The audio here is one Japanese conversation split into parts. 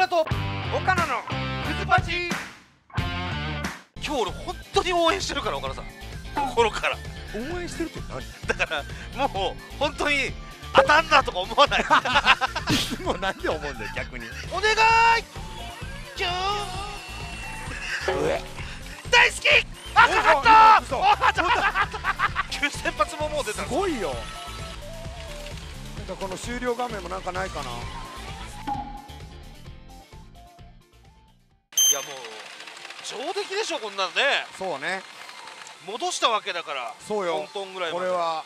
村と岡野のクズパチ。今日俺本当に応援してるから岡野さん、心から応援してるって何だからもう本当に当たんなとか思わない。 いつもなんで思うんだよ逆に。 お願いキュー大好き。あ、かかった9先発ももう出た。 すごいよ。なんかこの終了画面もなんかないかな。 いやもう上出来でしょこんなのね。 そうね、 戻したわけだからそうよ。 トントンぐらいまで。 これは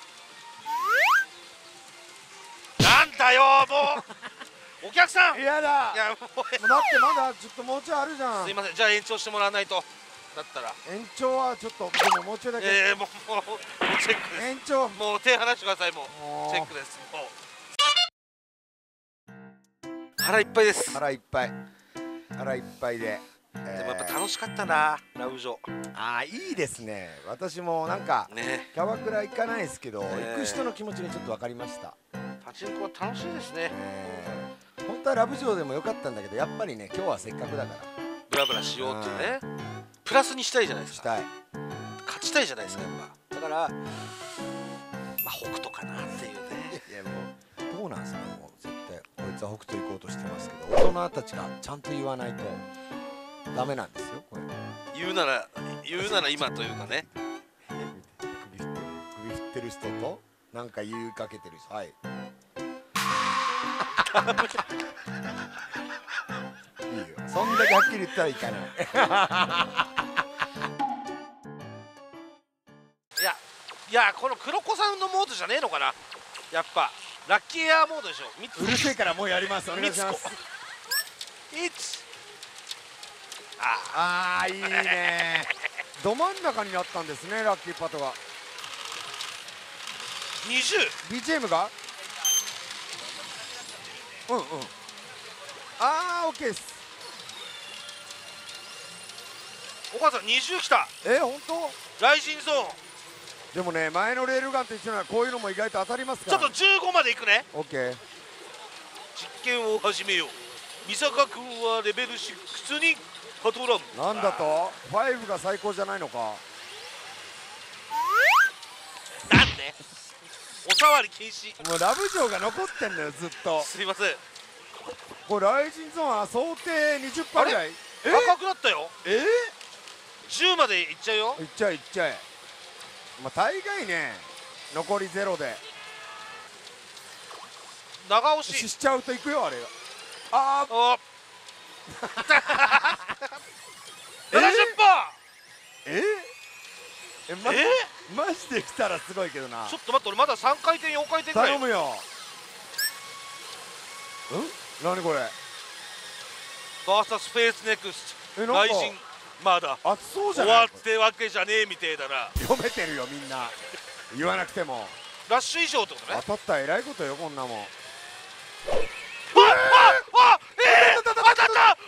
なんだよもうお客さん。い嫌だ。 やもうだってまだちょっともうちょいあるじゃん。 すいません、じゃあ延長してもらわないと。だったら延長はちょっとでももうちょいだけ。 もうチェックです。 延長もう手離してください。ももううチェックです。もう腹いっぱいです。 腹いっぱい、腹いっぱいで、 でもやっぱ楽しかったな、ラウジョああいいですね。私もなんかね。 キャバクラ行かないですけど、 ね行く人の気持ちがちょっと分かりました。 パチンコは楽しいですね。 本当はラブジョーでもよかったんだけど、やっぱりね今日はせっかくだからブラブラしようっていうね、プラスにしたいじゃないですか。 したい。 勝ちたいじゃないですかやっぱ。だからまあ北斗かなっていうね。 いやもうどうなんですか、もう絶対こいつは北斗行こうとしてますけど、大人たちがちゃんと言わないとダメなんですよこれ。 言うなら今というかね。 首振ってる人となんか言いかけてる人、はいいいよ、そんだけはっきり言ったらいかない。 いやこの黒子さんのモードじゃねえのかな。やっぱラッキーエアーモードでしょ。 うるせえからもうやります。お願いします。ああいいね。ど真ん中になったんですね、ラッキーパトが。 20 BGM がうんうん、ああ OK です。 お母さん20来た。 本当ライジンゾーン。 でもね、前のレールガンと一緒ならこういうのも意外と当たりますから。 ちょっと15までいくね。 OK。 実験を始めよう。三坂君はレベル6にパトラム。 なんだと5が最高じゃないのか。 なんでお触り禁止。 もうラブジョーが残ってんのよずっと。 すいません。 これライジンゾーンは想定 20% ぐらい。 赤くなったよ。10までいっちゃうよ。 いっちゃえいっちゃえ。まあ大概ね残り0で長押ししちゃうといくよあれが。ああお70%。 マジで来たらすごいけどな。 ちょっと待って、俺まだ3回転4回転ぐらい。 頼むよ。何これ。 バーサスフェイスネクストなんかライジンまだ熱そうじゃ終ない。 わってわけじゃねえみてえだな。 読めてるよみんな、言わなくても。 ラッシュ以上ってことね。 当たったらえらいことよこんなもん。 当たった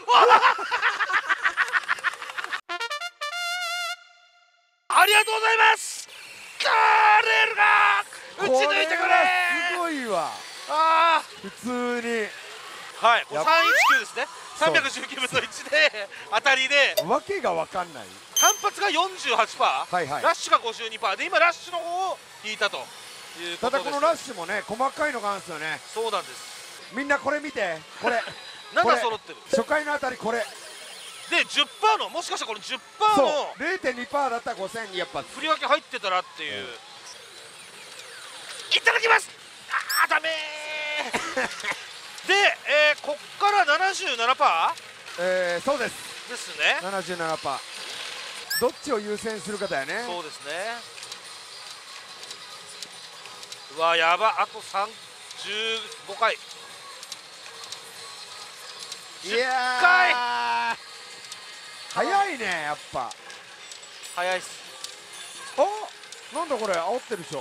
ありがとうございます。レールが打ち抜いてくれ。 すごいわ。普通にはい、319ですね。319分の1で当たりでわけが分かんない。 単発が 48%、 はいはい、 ラッシュが 52% で今ラッシュの方を引いたということです。 ただこのラッシュもね細かいのがあるんですよね。 そうなんです。 みんなこれ見て、これ 7揃ってる。 初回のあたりこれで 10% のもしかしたらこの 10% の 0.2% だったら5000にやっぱ振り分け入ってたらっていう、いただきます。ダメーで、こっから 77%、 そうですですね。 77%。どっちを優先するかだよね。 そうですね。うわやば、あと15回10回。 早いねやっぱ。 早いっす。 なんだこれ煽ってるでしょ。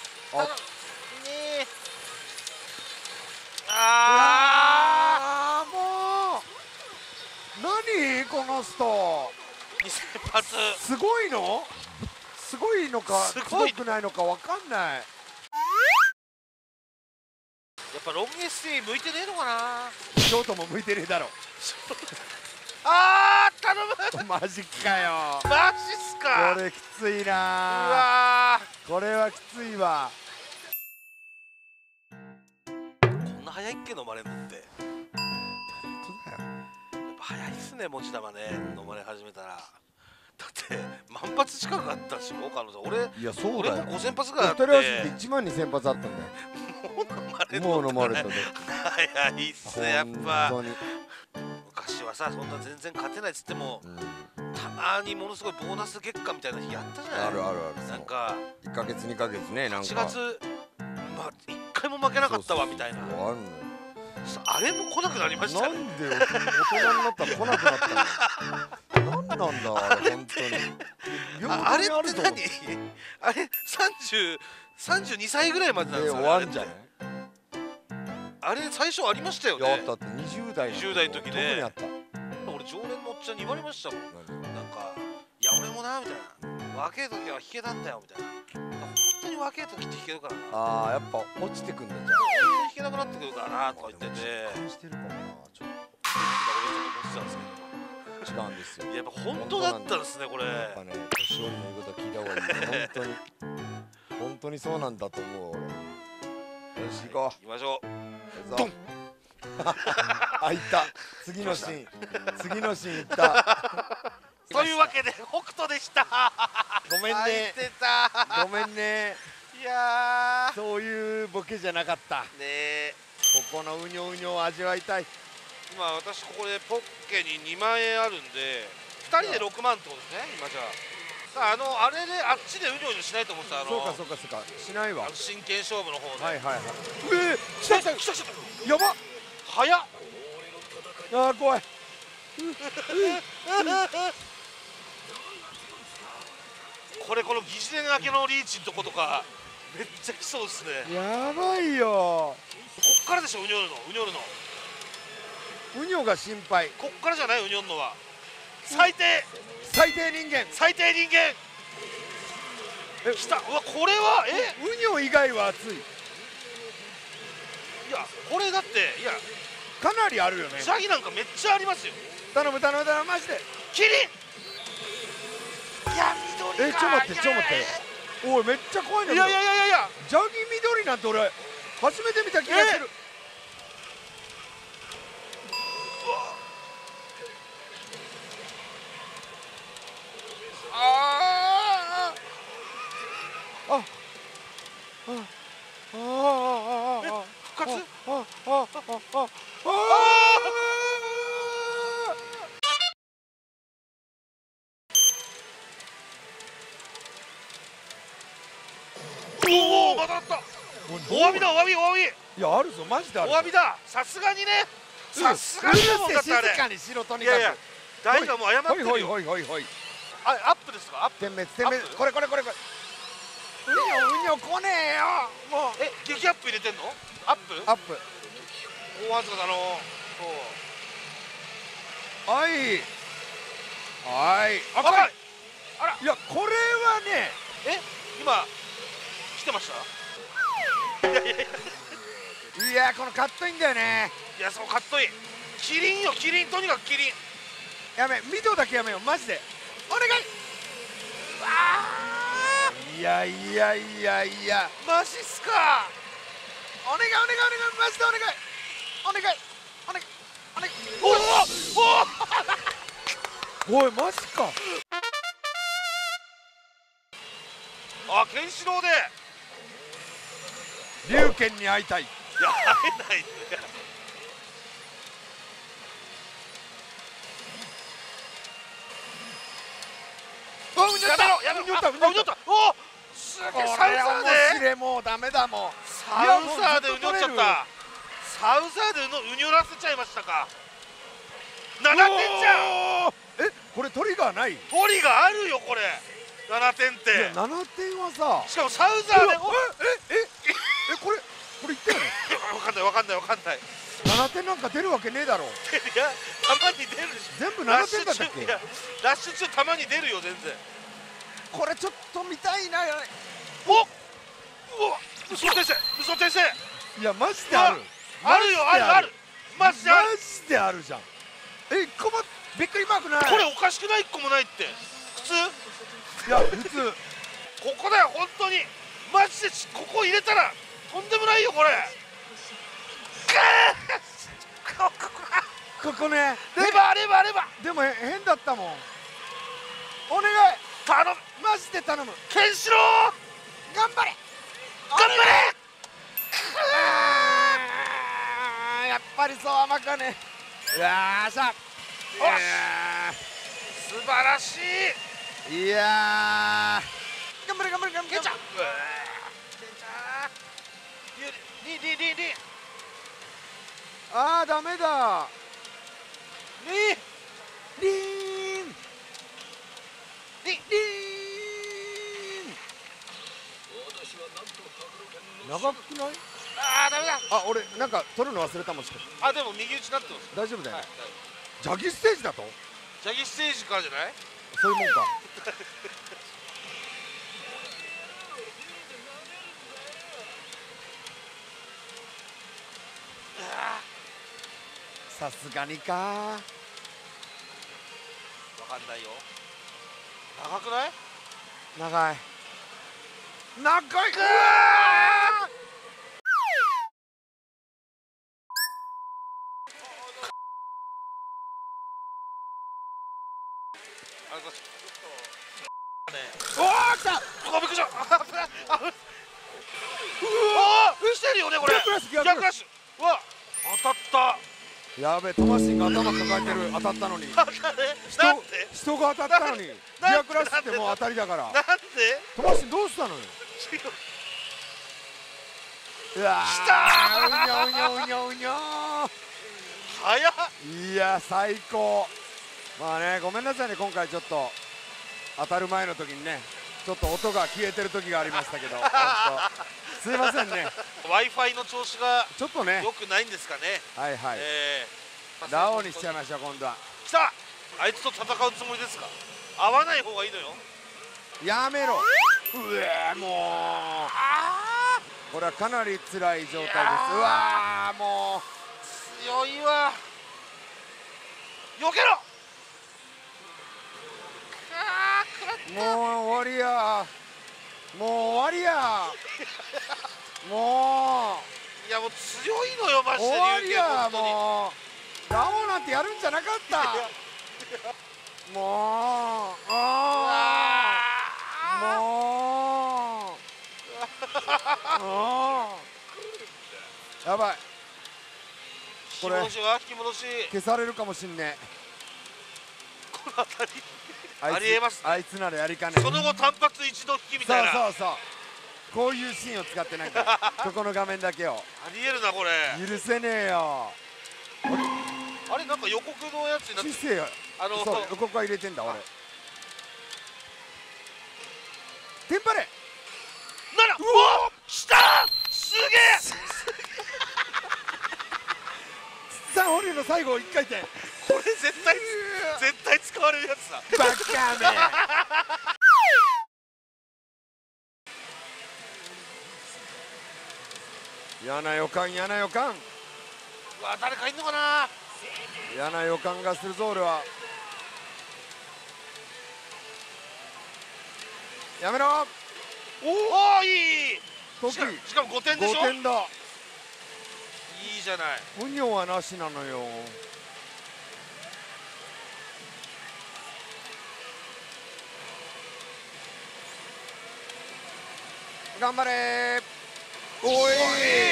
もう何この人。 2000発すごいの？すごいのかすごくないのか分かんない。 やっぱ6 ロン毛 ST 向いてねえのかな。 ショートも向いてねえだろ。 あー頼む。 マジかよ。 マジっすか。 これきついうな。 わこれはきついわ。 こんな早いっけ飲まれんのって。 本当だよ。 やっぱ早いっすね、持ち玉ね、飲まれ始めたら。だって万発近くあったし、もう彼女俺、 いやそう俺もだよ。 5000発ぐらいあって 2人合わせて1万2000発あったんだよ。 もう飲まれんもうの飲まれたね。 早いっすね、やっぱ本当に。 昔はさ、そんな全然勝てないっつっても、 うん、 たまにものすごいボーナス月間みたいな日あったじゃない。 あるあるある。 なんか 1ヶ月2ヶ月ね、なんか 8月、まあ1回も負けなかったわみたいな。 そうそうそうあるのよ。 あれも来なくなりましたね。 なんで大人になったら来なくなったの。なんなんだあれ本当に。 あれって平等にあると思何あれ32歳ぐらいまでなんですかね。 終わるんじゃない。 あれ最初ありましたよいやあっね。 たって20代 20代の時ね特にあった。 俺常連のおっちゃんに言われましたもん。なんかいや俺もなみたいな、若え時は弾けたんだよみたいな。本当に若え時って弾けるからな、 ああやっぱ落ちてくんだじゃん。 本当に弾けなくなってくるからなとか言ってて、 実感してるかもな。ちょっ今俺ちょっと思ってたんですけど、 と違うんですよ。 やっぱ本当だったんですねこれ。 やっぱね年寄りの言うことは聞いた方がいい。本当にそうなんだと思う俺。よし行こ行きましょう。 う。ドン。あ、行った。次のシーン行った。 というわけで北斗でした。 ごめん入っね。 てた。 ごめんね。 いやーそういうボケじゃなかった。 ねえ、 ここのうにょうにょを味わいたい。 今私ここでポッケに2万円あるんで2人で6万ってことですね今じゃあ。あれであっちでうにょうにょしないと思ってた。 そうかそうかそうか。しないわ。 真剣勝負の方で。 はいはいはい。 来た来た来た来た。 やばっ。 早っ。 あー怖い。 この疑似年明けのリーチのとことかめっちゃ来そうですね。 やばいよ。 こっからでしょうにょるのうにょが心配。 こっからじゃない、うにょんのは最低最低人間。 最低人間。来た。うわこれはうにょ以外は熱い。 いやこれだっていやかなりあるよね。 シャギなんかめっちゃありますよ。 頼む頼む頼むマジで。 キリン。いや緑か。 ちょ待ってちょ待って。おいめっちゃ怖いんだけど。 いやジャギ緑なんて俺初めて見た気がする。 復活。おおまたあった。お詫びだお詫び。 いやあるぞマジである。 お詫びだ。さすがにね。さすがにもんだったあれ。 静かにしろとにかく。 いやいや大がもう謝ってるよ。 ほいほいほいほい。 アップですか。アップ。 点滅これ。うにょ来ねえよもう。 激アップ入れてんの。アップ。 アップ。 大わずかだろう。そうはい赤い。あらいやこれはね今来てました。 いやこのカットインだよね。 いやそうかっこいい。キリンよキリン、とにかくキリン。 やめ緑だけやめようマジでお願い。いやマジっすか。 お願いマジでお願いおいマジか。 あケンシロウで。 龍拳に会いたい。 いや会えないね。 うにょった。 おすげえ。サウザーでもうダメだもん。 サウザーでうにょっちゃった。サウザーでうにょらせちゃいましたか。7点じゃん。 これトリガーない。 トリがあるよこれ。7点って。 いや7点はさしかもサウザーで。 これ言ったよね。 わかんない。 7点なんか出るわけねえだろ。 いやたまに出るでしょ。 全部7点だったっけ。 ラッシュ中たまに出るよ全然。 これちょっと見たいな。 おっ嘘先生。 いやマジである。 あるよ、あるある、マジである。 マジであるじゃん。1個もびっくりマークない。 これおかしくない？1個もないって普通。 いや普通。 ここだよ本当に、マジでここ入れたらとんでもないよこれ。 ここね。 レバーレバーレバー。 でも変だったもん。お願い頼む、 マジで頼む。 ケンシロウ頑張れ頑張れ。 やっぱりそう甘かね。よっしゃ。 素晴らしい。 いやー頑張れ頑張れ頑張れ。 ケンちゃん、ケンちゃん、リリリリあーダメだ。 リリーンリリーン。長くない？ あーダメだ。 あ、俺なんか取るの忘れたもんしか。 あ、でも右打ちになってます。 大丈夫だよね。 はい、 ジャギステージだとジャギステージからじゃない？ そういうもんか。さすがにか。 わかんないよ。長くない？ 長い長い。うわあれね。 ーおー来た。 あ、びっくりした。あ、来てるよねこれ。 逆ラッシュ逆ラッシュ。うわ、当たった。 やべえ、トマシンが頭抱えてる。当たったのに。 なんで？ 人が当たったのに。逆ラッシュってもう当たりだから。 なんで？ トマシンどうしたのよ。うわ来たー。うにょうにょうにょうにょ。 早っ。 いや最高。まあね、ごめんなさいね、今回ちょっと当たる前の時にね、ちょっと音が消えてる時がありましたけど、本当すいませんね。 Wi-Fi の調子がちょっとね、 良くないんですかね。 はいはい、 まあラオウにしちゃいましょう今度は。 来た。あいつと戦うつもりですか？合わない方がいいのよ。 やめろ。うえもうこれはかなり辛い状態です。うわーもう強いわ。避けろ。 もう終わりや。もう終わりや。もいやもう強いのよマうジで。 終わりや。 本当にもうラオウなんてやるんじゃなかった。もうやばい。これ引き戻しは引き戻し。 消されるかもしんねえ。 この辺りあありえます。 あいつならやりかねえ。 その後単発一度引きみたいな。 そうこういうシーンを使ってなんかここの画面だけをありえるなこれ。 許せねえよ。 あれなんか予告のやつになって小せえよ。そう予告は入れてんだ俺。テンパレ。 なら、うわ来た。すげえ。 さあホリの最後1回転。 これ絶対使われるやつだ。 バカめ。嫌な予感嫌な予感。 うわ誰かいんのかな。 嫌な予感がするぞ俺は。やめろ。 おおいい。 得意。 しかも5点でしょ。 5点だ。 いいじゃない。 ウニョはなしなのよ。頑張れー。おい。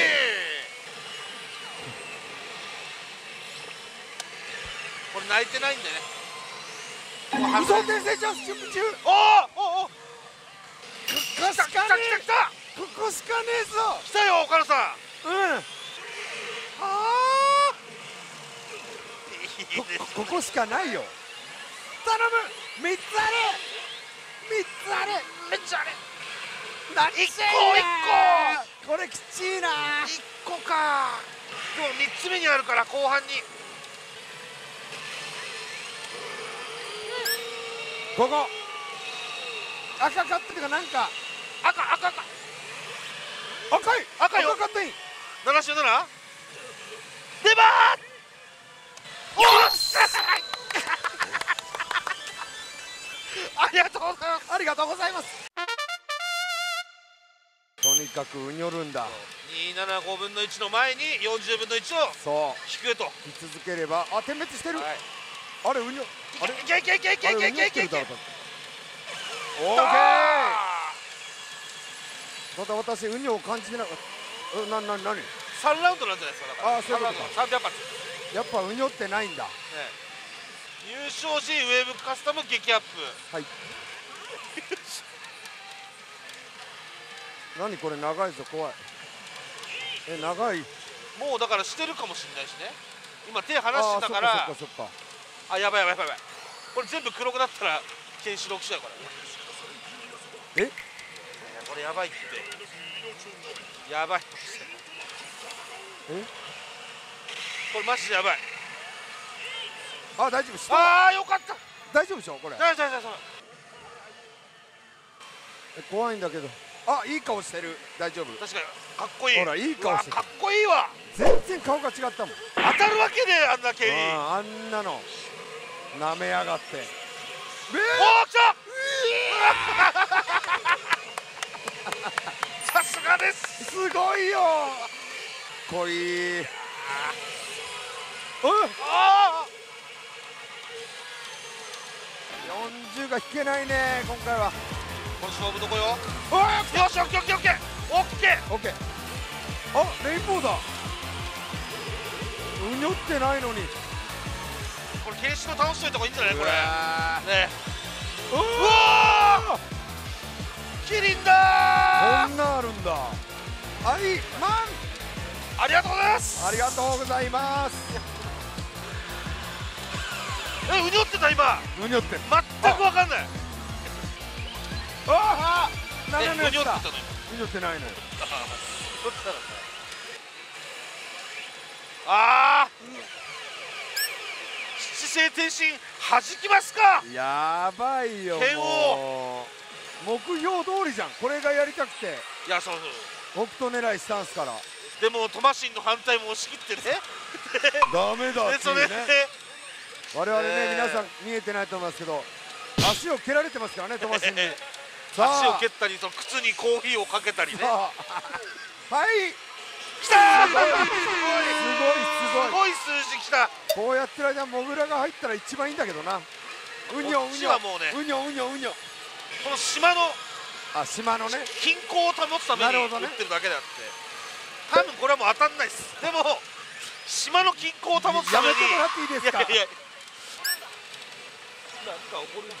これ泣いてないんでね。 無双転生チャンス準備中。 おお。 ここしかねえ。 来た。 ここしかねえぞ。 来たよ岡野さん。 うんいいですね。 ここしかないよ。頼む。3つあれ3つあれ。 めっちゃあれ。 何 1個これきちいな。 1個か。でも3つ目にあるから後半に。 ここ赤かっていうかなんか赤赤い赤よ。 赤かったいい。 77。 がとうございます。とにかくうにょるんだ。 275分の1の前に40分の1をそう引くと。 引き続ければ、あ、点滅してる、 はい、 あれうにょ、あれいけいけいけいけいけいけいけいけ。 オーケー。また私うにょを感じてなかった。なに 3ラウンドなんじゃないですか。だからあ、そういうことか。 300発、 やっぱうにょってないんだ。 ね、優勝時ウェーブカスタム激アップ。 はい何これ長いぞ、怖い。長い。 もうだからしてるかもしれないしね。今手離してたかあ、 ら、 そっかそっかそっか。 あ、やばいやばいやばい。これ全部黒くなったらケンシロウ記者やから。 え、 これやばいって。やばい。 え、 これマジでやばい。 あ、大丈夫、下ああ、よかった。 大丈夫でしょこれ。 大丈夫大丈夫。 怖いんだけど。あ、いい顔してる。大丈夫。 確かにかっこいい。 ほら、いい顔してる。 かっこいいわ。 全然顔が違ったもん。 当たるわけねえ、あんな蹴り。 あんなの舐めやがって。 おー、来た。さすがです。 すごいよ。こいい。 ああ、 40が引けないね今回は。 この勝負どこよ。 よよし、オッケーオッケーオッケーオッケー。 オッケー。あ、レインボーだ。うにょってないのに。 これケンシロウ倒しといた方がいいんじゃないこれ。 うわね。 うわうわー、キリンだー。 こんなあるんだ。アイマン、 ありがとうございます。 ありがとうございます。 うにょってた今。 うにょってる。 全くわかんない。 ああ、 う何のやつだ。 にょってたの今。 うにょってないのよ。 どっちだろう。ああ、七星転身弾きますか。 やばいよ。 剣もう目標通りじゃん。これがやりたくていや、そうそう。 北斗狙いスタンスから。 でもトマシンの反対も押し切ってね。 ダメだっでそれでていうね。我々ね、 ねえ皆さん見えてないと思いますけど、足を蹴られてますからね、飛ばしに。 足を蹴ったり、その靴にコーヒーをかけたりね。 さあはい、 きたー。 すごいすごい。 すごい数字きた。 こうやってる間モグラが入ったら一番いいんだけどな。うにょこっうにょちはもうね、 うにょうにょうにょ。 この島のあ、島のね。 均衡を保つためになるほどね打ってるだけであって、多分これはもう当たんないです。でも島の均衡を保つためにやめてもらっていいですか。 いやいや、なんか怒るんだよ。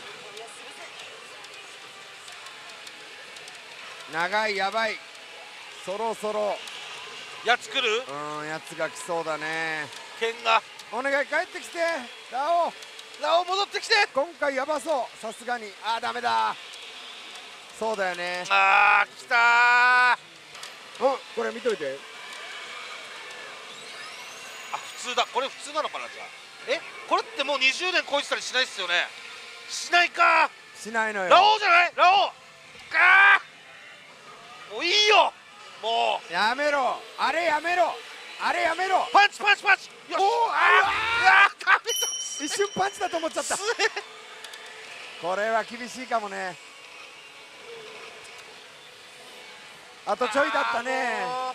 長い、やばい。そろそろやつ来る。 やつが来そうだね。 剣が。 お願い帰ってきてラオウ。 ラオウ戻ってきて。 今回やばそう、さすがに。あー、ダメだ。そうだよね。 あー、来たー。 これ見といて。 あ、普通だ。これ普通なのかな。じゃあこれってもう20年超えてたりしないっすよね。しないか。 しないのよ。 ラオウじゃない。ラオウかー。もういいよ。もうやめろ、あれやめろ、あれやめろ。 パンチパンチパンチ。よし。 おー、 あー、ダメだ。 一瞬パンチだと思っちゃった。これは厳しいかもね。あとちょいだったね。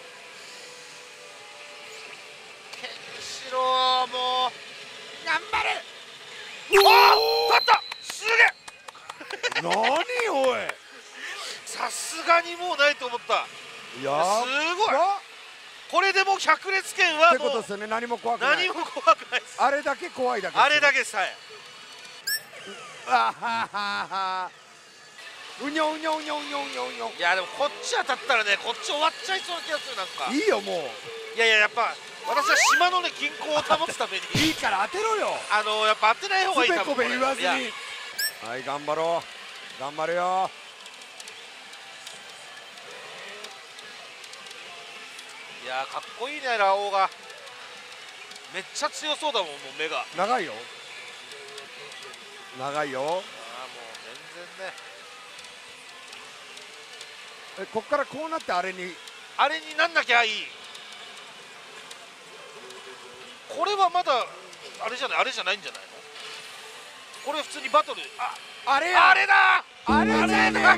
ケンシロウはもう頑張れ。 勝った。すげえ。 何おい。 さすがにもうないと思った。 いやー、 すごい。これでもう百列拳はってこもうとですよね。何も怖くない。 何も怖くないです。 あれだけ怖いだけ。 あれだけさえ。 あははは。うにょうにょうにょうにょうにょうにょ。 いやでもこっち当たったらね、こっち終わっちゃいそうな気がする。なんかいいよもいやいや、やっぱ私は島のね均衡を保つためにう。いいから当てろよ。 やっぱ当てない方がいい。 つべこべ言わずに。 いやはい、頑張ろう。頑張るよ。 いやかっこいいね、ラオウが。めっちゃ強そうだもん、もう目が。 長いよ。長いよ。 ああ、もう全然ね。 こっからこうなってあれに。 あれになんなきゃいい。これはまだあれじゃない、あれじゃないんじゃないの。 これ普通にバトル。 あれや、 あれだ。 あれじゃねえかよ。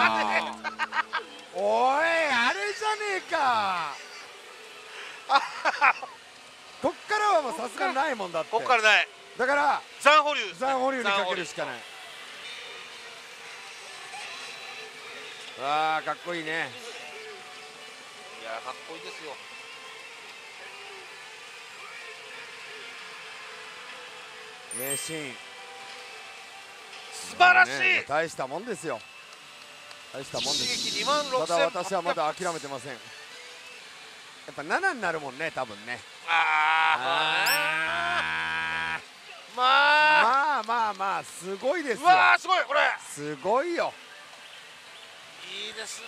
おい、あれじゃねえか。こっからはもうさすがにないもんだって。 こっからない。 だから残保留。 残保留にかけるしかない。わあ、かっこいいね。 いやかっこいいですよ。 名シーン。 素晴らしい。 大したもんですよ。大したもんです。 一撃26000。 ただ私はまだ諦めてません。やっぱ7になるもんね、多分ね。まあすごいですよ。 うわー、すごいこれ。 すごいよ。 いいですね。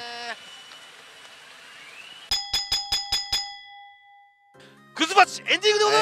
クズバチエンディングでござい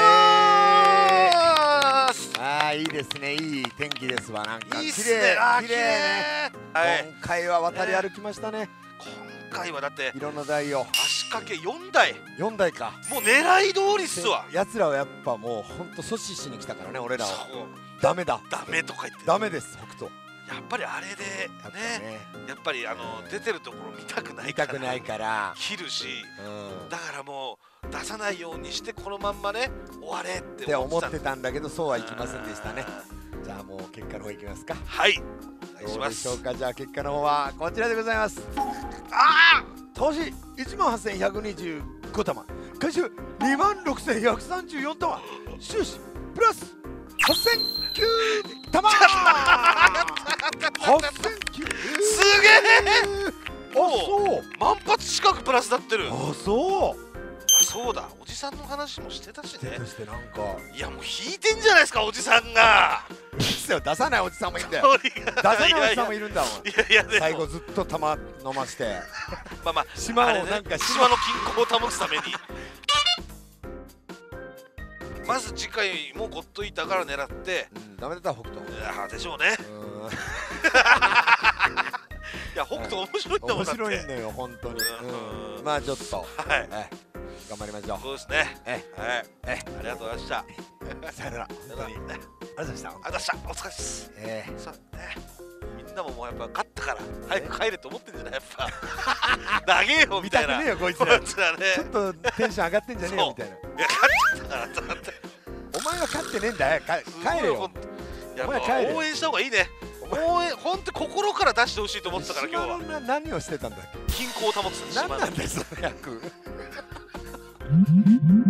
ます。 いいですね。いい天気ですわ。なんかいいっ綺すね。 麗ね。今回は渡り歩きましたね。 今回はだっていろんな台を足掛け4台。 4台か。 もう狙い通りっすわ。 やつらはやっぱもう本当阻止しに来たからね、俺らは。 そう。 ダメだ。 ダメとか言って。 ダメです、北斗。 やっぱりあれでね、やっぱり出てるところ見たくないから。 見たくないから切るし、だからもう出さないようにしてこのまんまね終われって思ってたんだけど、そうはいきませんでしたね。じゃあもう結果の方いきますか。 はい、お願いします。 どうでしょうか。じゃあ結果の方はこちらでございます。投資18125玉、回収26134玉、収支プラス8009玉。8009。 すげえ。 そう、 万発近くプラスなってる。そうだ、おじさんの話もしてたしね。 してなんか、 いやもう引いてんじゃないですかおじさんが。 出さないおじさんもいるんだよ。出さないおじさんもいるんだもん。最後ずっと玉飲まして、島をなんか島の均衡を保つために。まず次回もゴッドイーターから狙って、 ダメだったら北斗でしょうね。いや北斗面白いんだもん。 面白いんだよ本当に。まあちょっと頑張りましょう。 そうですね。ありがとうございました。 さよなら。本当にありがとうございました。 お疲れです。みんなももうやっぱ勝ったから早く帰れと思ってんじゃないやっぱ。長えよみたいな。 見たくねえよこいつら。 ちょっとテンション上がってんじゃねえよみたいな。 いや勝っちゃったからと思って。 お前は勝ってねえんだよ。帰れよ。 お前帰れ。応援した方がいいね。応援本当心から出してほしいと思ってたから今日は。 何をしてたんだっけ。 均衡を保つ。 何なんだよその役。